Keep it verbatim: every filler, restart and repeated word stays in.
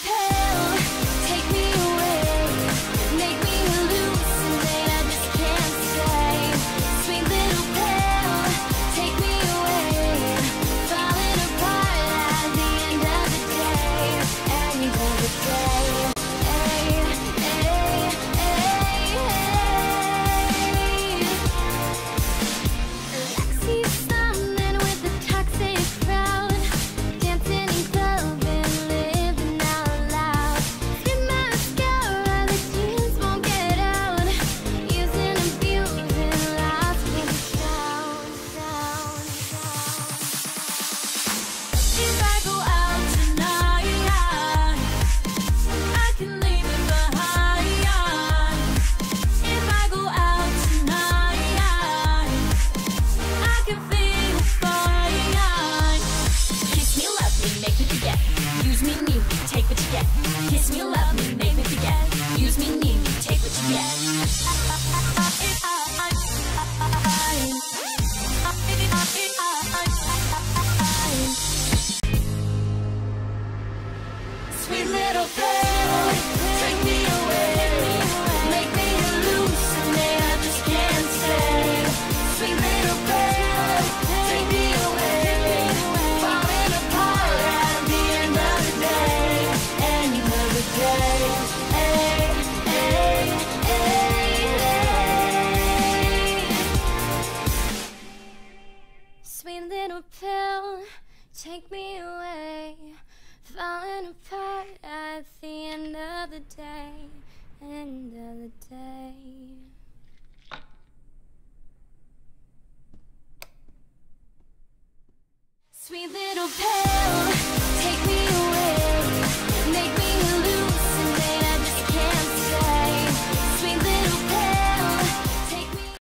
pill, take me away, make me hallucinate, I just can't stay. Sweet little pill, take me away, falling apart at the end of the day, end of the day. Ay, ay, ay, ay. Lexi's something with the toxic crowd, dancing in club and living out loud. Skip mascara, the jeans won't get out, using, abusing, lost in sound, sound, sound. If I go out tonight, I can leave it behind. If I go out tonight, I can feel fine. Kiss me, love me, make me forget. Use me, need me, take what you get. Kiss me, love me, make me forget. Use me, need me, take what you get. Sweet little pill, take me away, make me hallucinate, I just can't stay. Sweet little pill, take me away, falling apart at the end of the day, end of the day. Ay, ay, ay, ay. Sweet little pill, take me away, falling apart at the end of the day, end of the day.